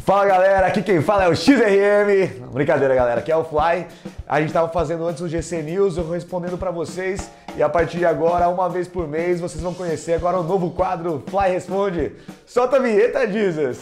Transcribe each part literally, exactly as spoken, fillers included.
Fala galera, aqui quem fala é o X R M. Brincadeira galera, aqui é o Fly. A gente tava fazendo antes o G C News, eu respondendo pra vocês. E a partir de agora, uma vez por mês, vocês vão conhecer agora o novo quadro Fly Responde. Solta a vinheta, Jesus!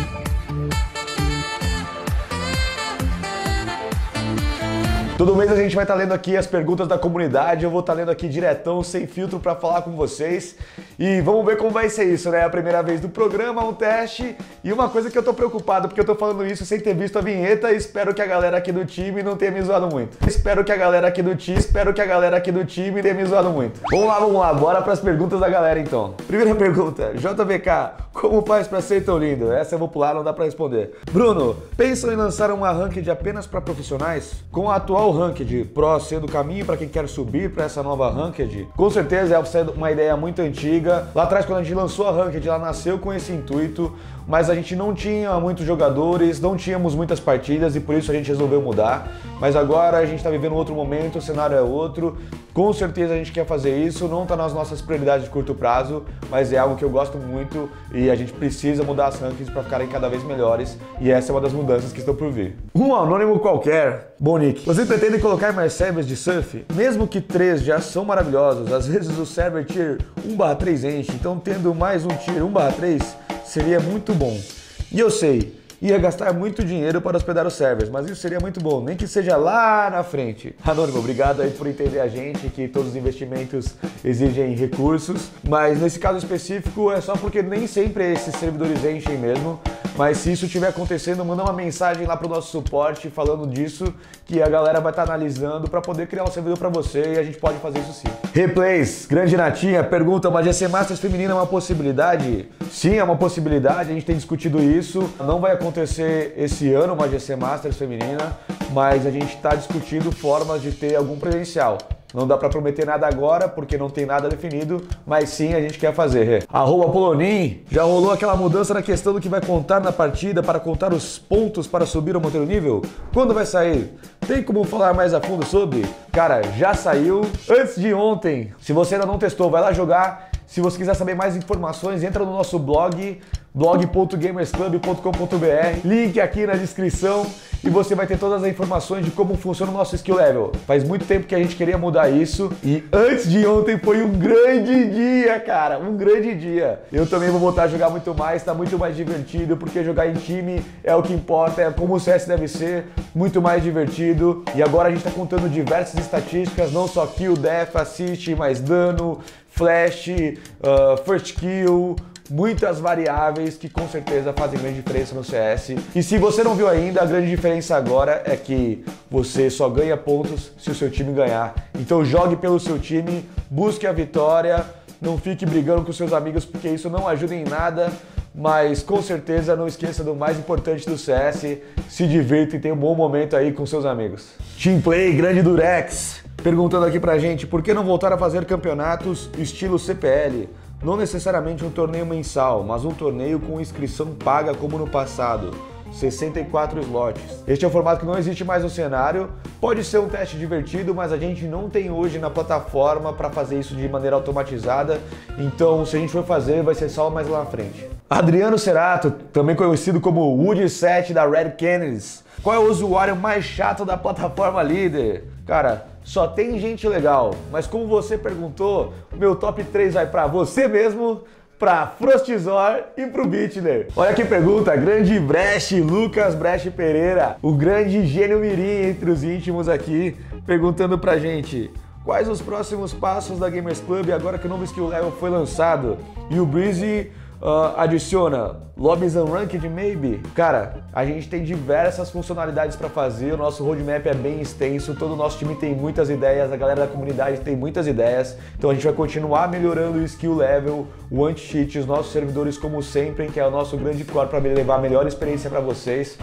Todo mês a gente vai estar lendo aqui as perguntas da comunidade, eu vou estar lendo aqui diretão, sem filtro, para falar com vocês. E vamos ver como vai ser isso, né? A primeira vez do programa, um teste. E uma coisa que eu tô preocupado, porque eu tô falando isso sem ter visto a vinheta, e espero que a galera aqui do time não tenha me zoado muito. Espero que a galera aqui do time, espero que a galera aqui do time tenha me zoado muito. Vamos lá, vamos lá, bora para as perguntas da galera então. Primeira pergunta, J V K, como faz para ser tão lindo? Essa eu vou pular, não dá para responder. Bruno, pensam em lançar uma ranked apenas para profissionais? Com a atual ranked Pro sendo o caminho para quem quer subir para essa nova ranked? Com certeza é uma ideia muito antiga. Lá atrás, quando a gente lançou a ranked, ela nasceu com esse intuito, mas a gente não tinha muitos jogadores, não tínhamos muitas partidas e por isso a gente resolveu mudar. Mas agora a gente está vivendo outro momento, o cenário é outro. Com certeza a gente quer fazer isso, não está nas nossas prioridades de curto prazo, mas é algo que eu gosto muito e a gente precisa mudar as rankings para ficarem cada vez melhores e essa é uma das mudanças que estão por vir. Um anônimo qualquer, bom Nick, você pretende colocar mais servers de surf? Mesmo que três já são maravilhosos, às vezes o server tier um barra três enche, então tendo mais um tier um barra três seria muito bom. E eu sei, ia gastar muito dinheiro para hospedar os servers, mas isso seria muito bom, nem que seja lá na frente. Anônimo, obrigado aí por entender a gente, que todos os investimentos exigem recursos, mas nesse caso específico é só porque nem sempre esses servidores enchem mesmo, mas se isso estiver acontecendo, manda uma mensagem lá para o nosso suporte falando disso, que a galera vai estar analisando para poder criar um servidor para você e a gente pode fazer isso sim. Replays, grande Natinha, pergunta, uma G C Masters feminina é uma possibilidade? Sim, é uma possibilidade, a gente tem discutido isso, não vai acontecer esse ano uma G C Masters feminina, mas a gente está discutindo formas de ter algum presencial. Não dá pra prometer nada agora, porque não tem nada definido, mas sim a gente quer fazer. Arroba Polonim, já rolou aquela mudança na questão do que vai contar na partida para contar os pontos para subir ou manter o nível? Quando vai sair? Tem como falar mais a fundo sobre? Cara, já saiu antes de ontem. Se você ainda não testou, vai lá jogar. Se você quiser saber mais informações, entra no nosso blog, blog ponto gamersclub ponto com ponto br, link aqui na descrição e você vai ter todas as informações de como funciona o nosso skill level. Faz muito tempo que a gente queria mudar isso e antes de ontem foi um grande dia, cara, um grande dia. Eu também vou voltar a jogar muito mais, tá muito mais divertido, porque jogar em time é o que importa, é como o C S deve ser, muito mais divertido. E agora a gente tá contando diversas estatísticas, não só kill, death, assist, mais dano, flash, uh, first kill, muitas variáveis que com certeza fazem grande diferença no C S. E se você não viu ainda, a grande diferença agora é que você só ganha pontos se o seu time ganhar. Então jogue pelo seu time, busque a vitória, não fique brigando com seus amigos porque isso não ajuda em nada, mas com certeza não esqueça do mais importante do C S, se divirta e tenha um bom momento aí com seus amigos. Teamplay, grande Durex, perguntando aqui pra gente, por que não voltar a fazer campeonatos estilo C P L? Não necessariamente um torneio mensal, mas um torneio com inscrição paga como no passado, sessenta e quatro slots. Este é um formato que não existe mais no cenário, pode ser um teste divertido, mas a gente não tem hoje na plataforma para fazer isso de maneira automatizada, então se a gente for fazer vai ser só mais lá na frente. Adriano Cerato, também conhecido como Woody sete da Red Kennedys. Qual é o usuário mais chato da plataforma líder? Cara, só tem gente legal, mas como você perguntou, o meu top três vai pra você mesmo, pra Frostizor e pro Bitner. Olha que pergunta, grande Brecht, Lucas Brecht Pereira, o grande gênio mirim entre os íntimos aqui, perguntando pra gente, quais os próximos passos da Gamers Club agora que o novo skill level foi lançado? E o Breezy Uh, adiciona Lobbies Unranked Maybe. Cara, a gente tem diversas funcionalidades para fazer, o nosso roadmap é bem extenso, todo o nosso time tem muitas ideias, a galera da comunidade tem muitas ideias, então a gente vai continuar melhorando o skill level, o anti-cheat, os nossos servidores como sempre, que é o nosso grande core para levar a melhor experiência para vocês.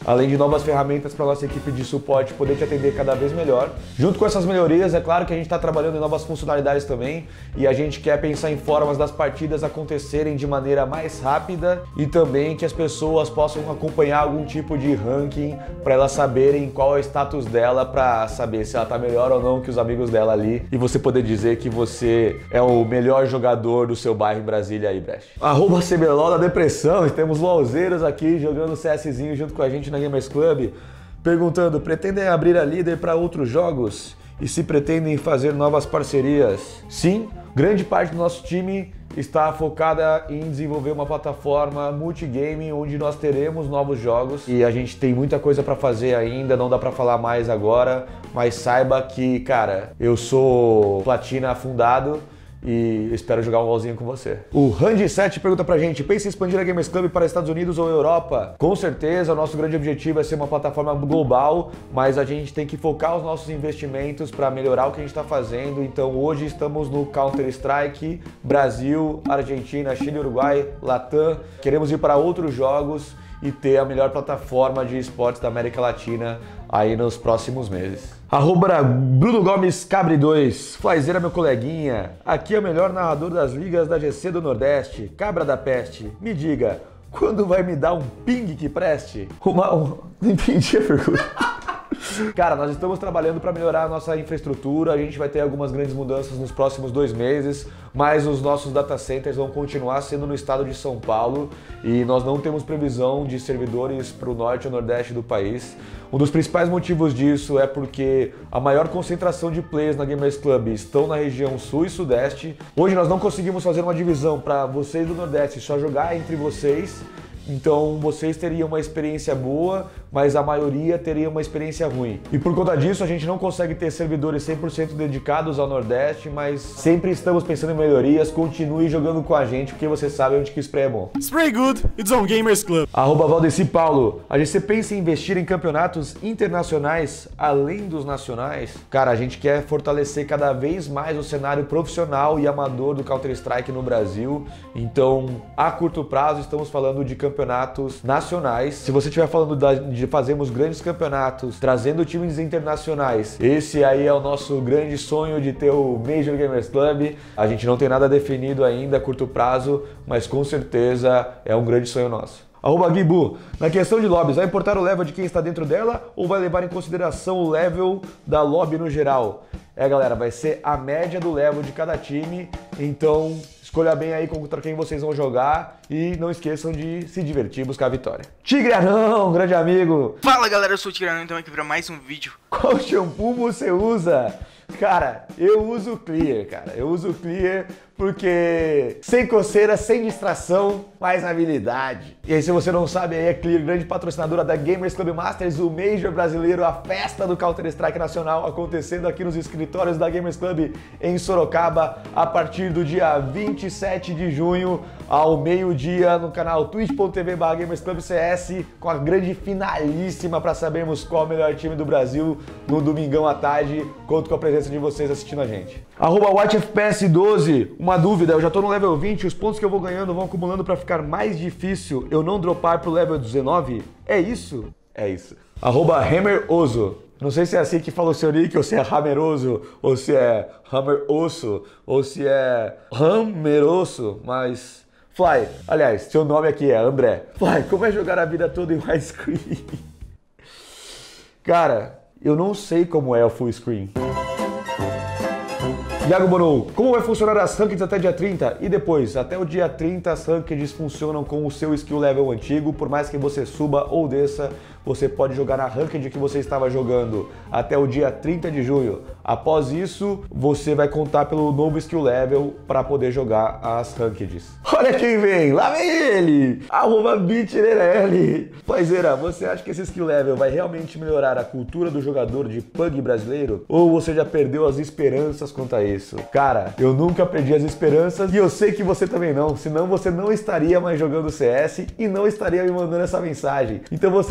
além de novas ferramentas para nossa equipe de suporte poder te atender cada vez melhor. Junto com essas melhorias, é claro que a gente está trabalhando em novas funcionalidades também e a gente quer pensar em formas das partidas acontecerem de maneira mais rápida e também que as pessoas possam acompanhar algum tipo de ranking para elas saberem qual é o status dela, para saber se ela está melhor ou não que os amigos dela ali e você poder dizer que você é o melhor jogador do seu bairro em Brasília aí, Brecht. Arroba C B L O da depressão, e temos LOLzeiros aqui jogando CSzinho junto com a gente na Gamers Club, perguntando, pretendem abrir a líder para outros jogos? E se pretendem fazer novas parcerias? Sim, grande parte do nosso time está focada em desenvolver uma plataforma multigame onde nós teremos novos jogos e a gente tem muita coisa para fazer ainda, não dá para falar mais agora, mas saiba que, cara, eu sou platina afundado e espero jogar um LOLzinho com você. O Randy sete pergunta pra gente, pensa em expandir a Gamers Club para Estados Unidos ou Europa? Com certeza, o nosso grande objetivo é ser uma plataforma global, mas a gente tem que focar os nossos investimentos para melhorar o que a gente está fazendo. Então hoje estamos no Counter-Strike, Brasil, Argentina, Chile, Uruguai, Latam. Queremos ir para outros jogos e ter a melhor plataforma de esportes da América Latina aí nos próximos meses. Arroba Bruno Gomes Cabri dois, Flyzeira meu coleguinha, aqui é o melhor narrador das ligas da G C do Nordeste, Cabra da Peste, me diga, quando vai me dar um ping que preste? Uma... Um... Não entendi a pergunta. Cara, nós estamos trabalhando para melhorar a nossa infraestrutura, a gente vai ter algumas grandes mudanças nos próximos dois meses, mas os nossos data centers vão continuar sendo no estado de São Paulo e nós não temos previsão de servidores para o norte ou nordeste do país. Um dos principais motivos disso é porque a maior concentração de players na Gamers Club estão na região sul e sudeste. Hoje nós não conseguimos fazer uma divisão para vocês do nordeste só jogar entre vocês. Então vocês teriam uma experiência boa, mas a maioria teria uma experiência ruim. E por conta disso a gente não consegue ter servidores cem por cento dedicados ao Nordeste, mas sempre estamos pensando em melhorias. Continue jogando com a gente, porque você sabe onde que o spray é bom. Spray good, it's on Gamers Club. Arroba Valdeci Paulo, a G C pensa em investir em campeonatos internacionais além dos nacionais? Cara, a gente quer fortalecer cada vez mais o cenário profissional e amador do Counter-Strike no Brasil. Então, a curto prazo estamos falando de campeonatos campeonatos nacionais. Se você estiver falando da, de fazermos grandes campeonatos, trazendo times internacionais, esse aí é o nosso grande sonho de ter o Major Gamers Club. A gente não tem nada definido ainda a curto prazo, mas com certeza é um grande sonho nosso. Arroba Guibu, na questão de lobbies, vai importar o level de quem está dentro dela ou vai levar em consideração o level da lobby no geral? É, galera, vai ser a média do level de cada time, então escolha bem aí contra quem vocês vão jogar e não esqueçam de se divertir e buscar a vitória. Tigranão, grande amigo! Fala galera, eu sou o Tigranão, então aqui para mais um vídeo. Qual shampoo você usa? Cara, eu uso Clear, cara. Eu uso Clear porque sem coceira, sem distração, mais habilidade. E aí, se você não sabe, aí é Clear, grande patrocinadora da Gamers Club Masters, o Major brasileiro, a festa do Counter-Strike Nacional, acontecendo aqui nos escritórios da Gamers Club em Sorocaba, a partir do dia vinte e sete de junho, ao meio-dia, no canal twitch ponto tv barra Gamers Club C S, com a grande finalíssima para sabermos qual é o melhor time do Brasil no domingão à tarde. Conto com a presença de vocês assistindo a gente. Arroba Watch F P S doze, uma dúvida, eu já tô no level vinte, os pontos que eu vou ganhando vão acumulando para ficar mais difícil eu não dropar pro level dezenove? É isso? É isso. Arroba Hammeroso, não sei se é assim que fala o seu nick, ou se é Hammeroso, ou se é Hammeroso, ou se é Hammeroso, mas... Fly, aliás, seu nome aqui é André. Fly, como é jogar a vida toda em widescreen? Cara, eu não sei como é o full screen. Iago Bonou, como vai funcionar as rankeds até dia trinta? E depois, até o dia trinta as rankeds funcionam com o seu skill level antigo, por mais que você suba ou desça, você pode jogar na ranked que você estava jogando até o dia trinta de junho. Após isso, você vai contar pelo novo skill level para poder jogar as rankeds. Olha quem vem, lá vem ele! Arroba BitLerL. Paizeira, você acha que esse skill level vai realmente melhorar a cultura do jogador de P U B G brasileiro? Ou você já perdeu as esperanças quanto a isso? Cara, eu nunca perdi as esperanças e eu sei que você também não, senão você não estaria mais jogando C S e não estaria me mandando essa mensagem. Então você tem uma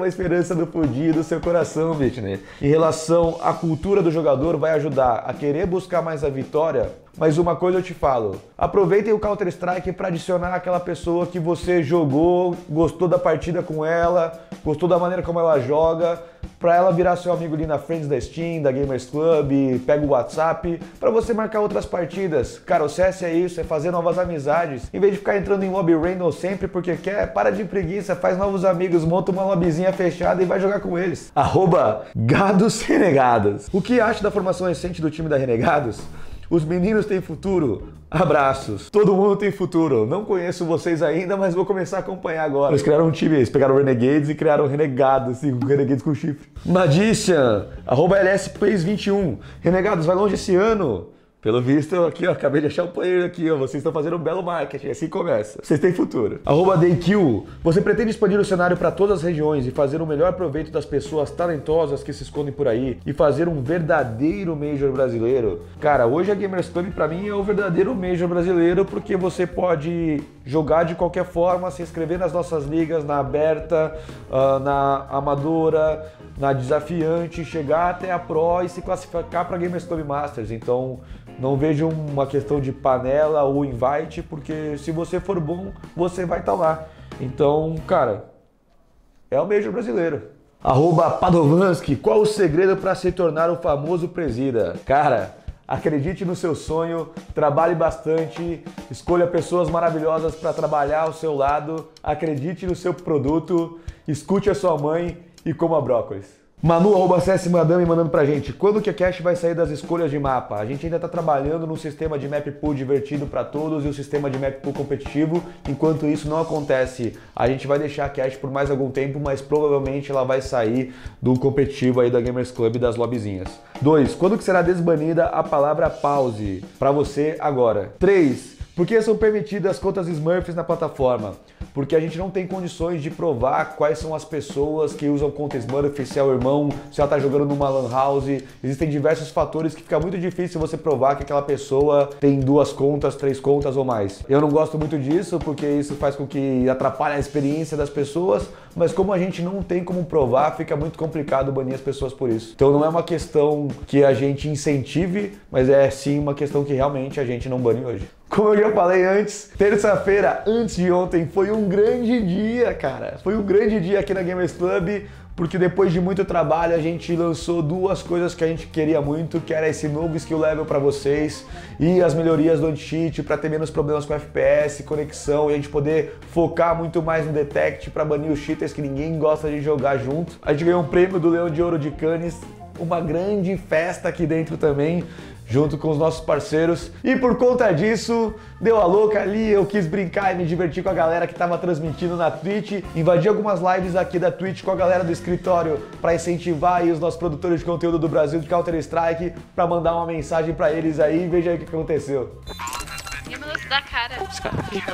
esperança do fundinho do seu coração, Bitney. Em relação à cultura do jogador, vai ajudar a querer buscar mais a vitória. Mas uma coisa eu te falo, aproveitem o Counter-Strike para adicionar aquela pessoa que você jogou, gostou da partida com ela, gostou da maneira como ela joga, para ela virar seu amigo ali na Friends da Steam, da Gamers Club, pega o WhatsApp, para você marcar outras partidas. Cara, o C S é isso, é fazer novas amizades. Em vez de ficar entrando em lobby random sempre porque quer, para de preguiça, faz novos amigos, monta uma lobbyzinha fechada e vai jogar com eles. Arroba Gados Renegados. O que acha da formação recente do time da Renegados? Os meninos têm futuro. Abraços. Todo mundo tem futuro. Não conheço vocês ainda, mas vou começar a acompanhar agora. Eles criaram um time, eles pegaram Renegades e criaram Renegados, assim, Renegades com chifre. Magician, arroba L S Plays vinte e um. Renegados, vai longe esse ano. Pelo visto, eu aqui, ó, acabei de achar um player aqui, ó. Vocês estão fazendo um belo marketing, assim começa. Vocês têm futuro. Arroba DayQ. Você pretende expandir o cenário para todas as regiões e fazer o melhor proveito das pessoas talentosas que se escondem por aí e fazer um verdadeiro Major brasileiro? Cara, hoje a Gamers Club pra mim é o verdadeiro Major brasileiro porque você pode jogar de qualquer forma, se inscrever nas nossas ligas, na aberta, uh, na amadora, na desafiante, chegar até a Pro e se classificar para Gamers Club Masters. Então, não vejo uma questão de panela ou invite, porque se você for bom, você vai estar lá. Então, cara, é o Major brasileiro. Arroba Padovanski, qual o segredo para se tornar o famoso presida? Cara, acredite no seu sonho, trabalhe bastante, escolha pessoas maravilhosas para trabalhar ao seu lado, acredite no seu produto, escute a sua mãe e coma brócolis. Manu, arroba C S Madame, mandando pra gente, quando que a Cash vai sair das escolhas de mapa? A gente ainda tá trabalhando num sistema de map pool divertido pra todos e o sistema de map pool competitivo. Enquanto isso não acontece, a gente vai deixar a Cash por mais algum tempo, mas provavelmente ela vai sair do competitivo aí da Gamers Club e das lobbyzinhas. dois. Quando que será desbanida a palavra pause? Pra você agora. três. Por que são permitidas contas Smurfs na plataforma? Porque a gente não tem condições de provar quais são as pessoas que usam conta Smurf, se é o irmão, se ela tá jogando numa lan house. Existem diversos fatores que fica muito difícil você provar que aquela pessoa tem duas contas, três contas ou mais. Eu não gosto muito disso porque isso faz com que atrapalhe a experiência das pessoas, mas como a gente não tem como provar, fica muito complicado banir as pessoas por isso. Então não é uma questão que a gente incentive, mas é sim uma questão que realmente a gente não bane hoje. Como eu já falei antes, terça-feira, antes de ontem, foi um grande dia, cara. Foi um grande dia aqui na Gamers Club, porque depois de muito trabalho a gente lançou duas coisas que a gente queria muito, que era esse novo skill level para vocês e as melhorias do anti-cheat para ter menos problemas com F P S, conexão e a gente poder focar muito mais no detect para banir os cheaters que ninguém gosta de jogar junto. A gente ganhou um prêmio do Leão de Ouro de Cannes, uma grande festa aqui dentro também, junto com os nossos parceiros. E por conta disso, deu a louca ali, eu quis brincar e me divertir com a galera que tava transmitindo na Twitch, invadi algumas lives aqui da Twitch com a galera do escritório para incentivar aí os nossos produtores de conteúdo do Brasil de Counter-Strike, para mandar uma mensagem para eles aí e veja aí o que aconteceu. Minutos da cara. Os caras ficam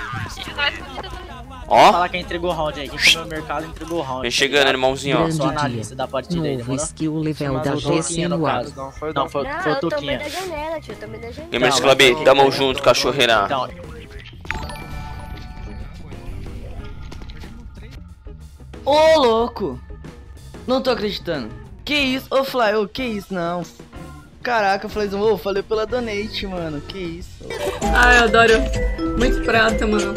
Ó. Fala quem entregou o round aí. Quem comeu no mercado entregou o round. Vem chegando, irmãozinho, ó. Só analista da partida aí, Novo skill level da G C no ar. Não, foi, não, foi, Não, foi o eu tomei Tuquinha. da janela, tio. Eu tomei da janela. Gamers Não, Club, mas- tamo junto, cachorreira. Então, Ô, louco! Não tô acreditando. Que isso? Ô, Fly, ô, que isso? Não. Caraca, Flyzão, ô, falei pela donate, mano. Que isso? Ah, eu adoro. Muito prata, mano.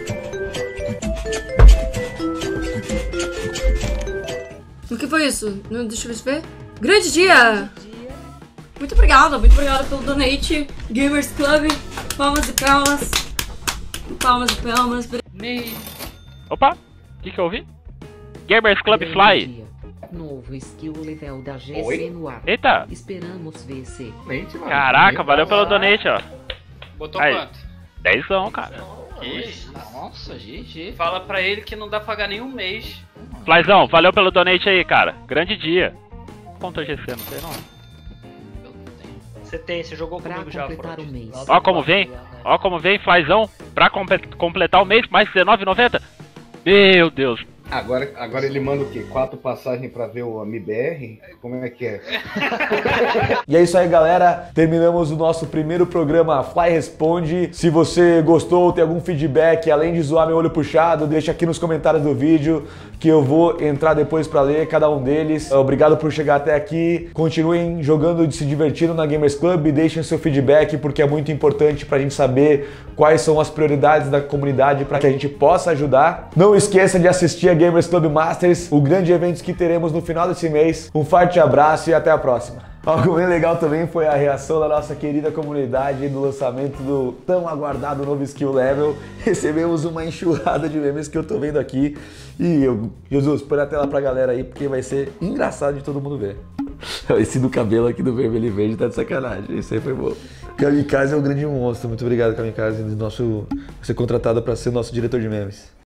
O que foi isso? Não, deixa eu ver. Grande dia! Muito obrigada, muito obrigada pelo donate. Gamers Club, palmas e palmas. Palmas e palmas. Opa, o que que eu ouvi? Gamers Club Fly. Novo skill level da G C no ar. Eita, Esperamos V C. caraca, valeu pelo donate, ó. Botou Aí. quanto? Dezão, cara. Isso. Nossa, G G. Fala pra ele que não dá pra pagar nenhum mês. Flyzão, valeu pelo donate aí, cara. Grande dia. Contra G C, não sei não. Você tem, você jogou Pra comigo já, completar o Front. mês. Ó como vem, ó como vem, Flyzão, pra compe- completar o mês, mais dezenove e noventa. Meu Deus, Agora, agora ele manda o quê? Quatro passagens pra ver o M B R? Como é que é? E é isso aí, galera. Terminamos o nosso primeiro programa Fly Responde. Se você gostou, tem algum feedback, além de zoar meu olho puxado, deixa aqui nos comentários do vídeo que eu vou entrar depois pra ler cada um deles. Obrigado por chegar até aqui. Continuem jogando e se divertindo na Gamers Club. Deixem seu feedback porque é muito importante pra gente saber quais são as prioridades da comunidade para que a gente possa ajudar. Não esqueça de assistir a Gamers Club Masters, o grande evento que teremos no final desse mês. Um forte abraço e até a próxima. Algo bem legal também foi a reação da nossa querida comunidade do lançamento do tão aguardado novo Skill Level. Recebemos uma enxurrada de memes que eu tô vendo aqui. E eu, Jesus, põe na tela pra galera aí, porque vai ser engraçado de todo mundo ver. Esse do cabelo aqui do vermelho e verde tá de sacanagem, esse aí foi bom. Kamikaze é um grande monstro, muito obrigado Kamikaze, nosso, ser contratado para ser nosso diretor de memes.